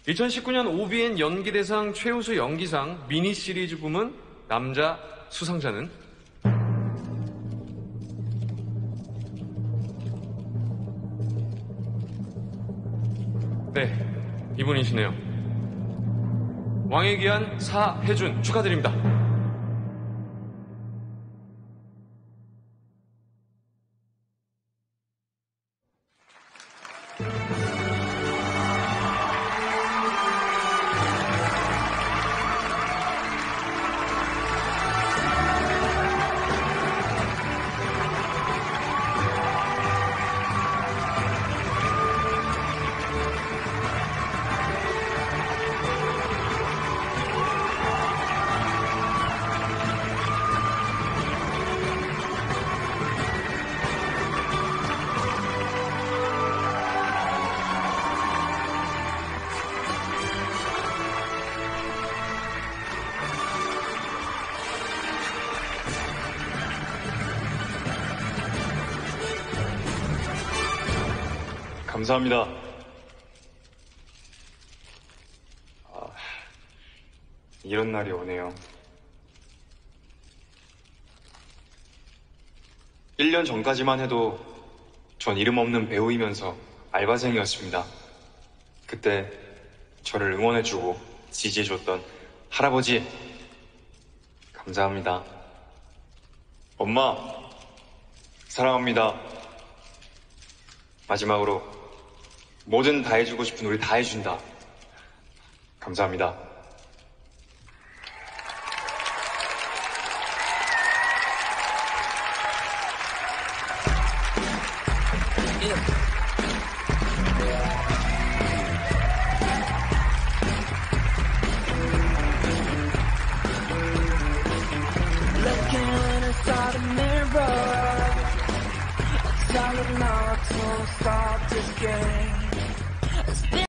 2019년 OBN 연기대상 최우수 연기상 미니 시리즈 부문 남자 수상자는 네, 이분이시네요. 왕의 귀한 사혜준 축하드립니다. 감사합니다. 이런 날이 오네요. 1년 전까지만 해도 전 이름 없는 배우이면서 알바생이었습니다. 그때 저를 응원해주고 지지해줬던 할아버지, 감사합니다. 엄마, 사랑합니다. 마지막으로 뭐든 다 해주고 싶은 우리 다 해준다. 감사합니다. Looking inside a mirror, telling not to stop this game.